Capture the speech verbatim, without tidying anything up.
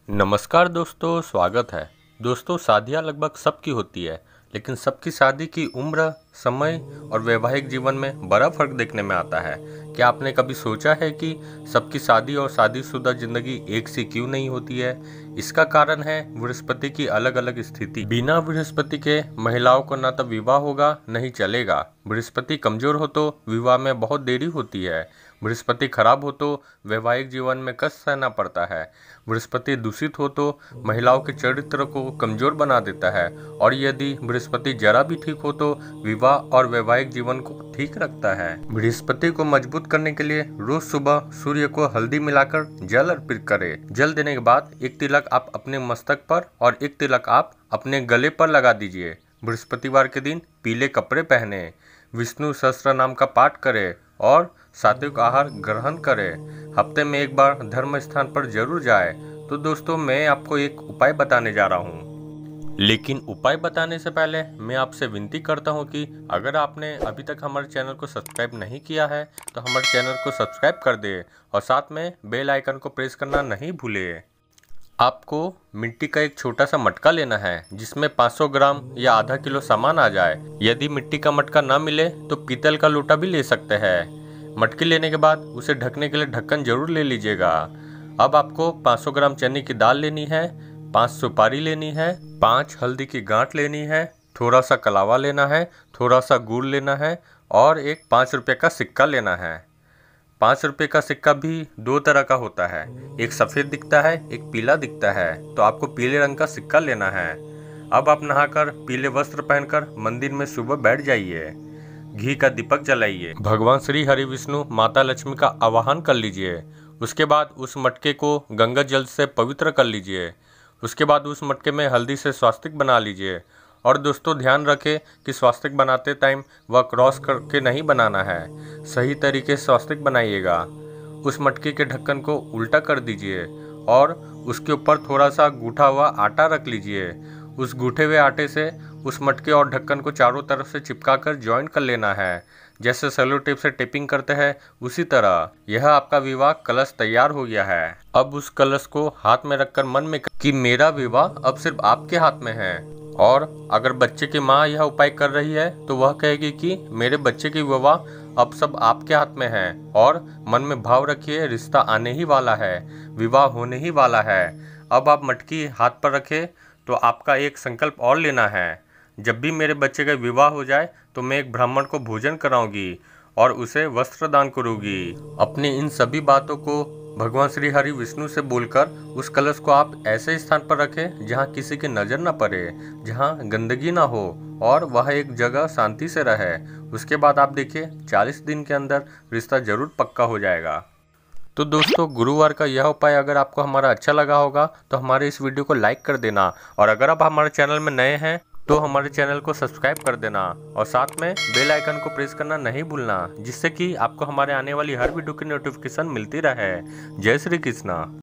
नमस्कार दोस्तों, स्वागत है। दोस्तों, शादियाँ लगभग सबकी होती है, लेकिन सबकी शादी की उम्र, समय और वैवाहिक जीवन में बड़ा फर्क देखने में आता है। क्या आपने कभी सोचा है कि सबकी शादी और शादीशुदा जिंदगी एक सी क्यों नहीं होती है? इसका कारण है बृहस्पति की अलग अलग स्थिति। बिना बृहस्पति के महिलाओं को न तो विवाह होगा न ही चलेगा। बृहस्पति कमजोर हो तो विवाह में बहुत देरी होती है। बृहस्पति खराब हो तो वैवाहिक जीवन में कष्ट सहना पड़ता है। बृहस्पति दूषित हो तो महिलाओं के चरित्र को कमजोर बना देता है, और यदि बृहस्पति जरा भी ठीक हो तो विवाह और वैवाहिक जीवन को ठीक रखता है। बृहस्पति को मजबूत करने के लिए रोज सुबह सूर्य को हल्दी मिलाकर जल अर्पित करें। जल देने के बाद एक तिलक आप अपने मस्तक पर और एक तिलक आप अपने गले पर लगा दीजिए। बृहस्पतिवार के दिन पीले कपड़े पहने, विष्णु सहस्त्र नाम का पाठ करें और सात्विक आहार ग्रहण करें। हफ्ते में एक बार धर्म स्थान पर जरूर जाए। तो दोस्तों, मैं आपको एक उपाय बताने जा रहा हूँ, लेकिन उपाय बताने से पहले मैं आपसे विनती करता हूँ कि अगर आपने अभी तक हमारे चैनल को सब्सक्राइब नहीं किया है तो हमारे चैनल को सब्सक्राइब कर दे और साथ में बेल आइकन को प्रेस करना नहीं भूले। आपको मिट्टी का एक छोटा सा मटका लेना है जिसमें पाँच सौ ग्राम या आधा किलो सामान आ जाए। यदि मिट्टी का मटका ना मिले तो पीतल का लोटा भी ले सकते हैं। मटकी लेने के बाद उसे ढकने के लिए ढक्कन जरूर ले लीजिएगा। अब आपको पाँच सौ ग्राम चने की दाल लेनी है, पाँच सुपारी लेनी है, पाँच हल्दी की गांठ लेनी है, थोड़ा सा कलावा लेना है, थोड़ा सा गुड़ लेना है और एक पाँच रुपये का सिक्का लेना है। पाँच रुपये का सिक्का भी दो तरह का होता है, एक सफ़ेद दिखता है, एक पीला दिखता है, तो आपको पीले रंग का सिक्का लेना है। अब आप नहाकर पीले वस्त्र पहनकर मंदिर में सुबह बैठ जाइए। घी का दीपक जलाइए। भगवान श्री हरि विष्णु माता लक्ष्मी का आवाहन कर लीजिए। उसके बाद उस मटके को गंगा जल से पवित्र कर लीजिए। उसके बाद उस मटके में हल्दी से स्वास्तिक बना लीजिए। और दोस्तों, ध्यान रखें कि स्वास्तिक बनाते टाइम वह क्रॉस करके नहीं बनाना है, सही तरीके से स्वास्तिक बनाइएगा। उस मटके के ढक्कन को उल्टा कर दीजिए और उसके ऊपर थोड़ा सा गूथा हुआ आटा रख लीजिए। उस गूथे हुए आटे से उस मटके और ढक्कन को चारों तरफ से चिपकाकर ज्वाइन कर लेना है, जैसे सेलो टेप से टेपिंग करते हैं उसी तरह। यह आपका विवाह कलश तैयार हो गया है। अब उस कलश को हाथ में रखकर मन में कि मेरा विवाह अब सिर्फ आपके हाथ में है। और अगर बच्चे की माँ यह उपाय कर रही है तो वह कहेगी कि मेरे बच्चे की विवाह अब सब आपके हाथ में है। और मन में भाव रखिए, रिश्ता आने ही वाला है, विवाह होने ही वाला है। अब आप मटकी हाथ पर रखें तो आपका एक संकल्प और लेना है। जब भी मेरे बच्चे का विवाह हो जाए तो मैं एक ब्राह्मण को भोजन कराऊंगी और उसे वस्त्र दान करूंगी। अपनी इन सभी बातों को भगवान श्री हरि विष्णु से बोलकर उस कलश को आप ऐसे स्थान पर रखें जहां किसी की नज़र न पड़े, जहां गंदगी ना हो और वह एक जगह शांति से रहे। उसके बाद आप देखिए चालीस दिन के अंदर रिश्ता जरूर पक्का हो जाएगा। तो दोस्तों, गुरुवार का यह उपाय अगर आपको हमारा अच्छा लगा होगा तो हमारे इस वीडियो को लाइक कर देना, और अगर आप हमारे चैनल में नए हैं तो हमारे चैनल को सब्सक्राइब कर देना और साथ में बेल आइकन को प्रेस करना नहीं भूलना, जिससे कि आपको हमारे आने वाली हर वीडियो की नोटिफिकेशन मिलती रहे। जय श्री कृष्णा।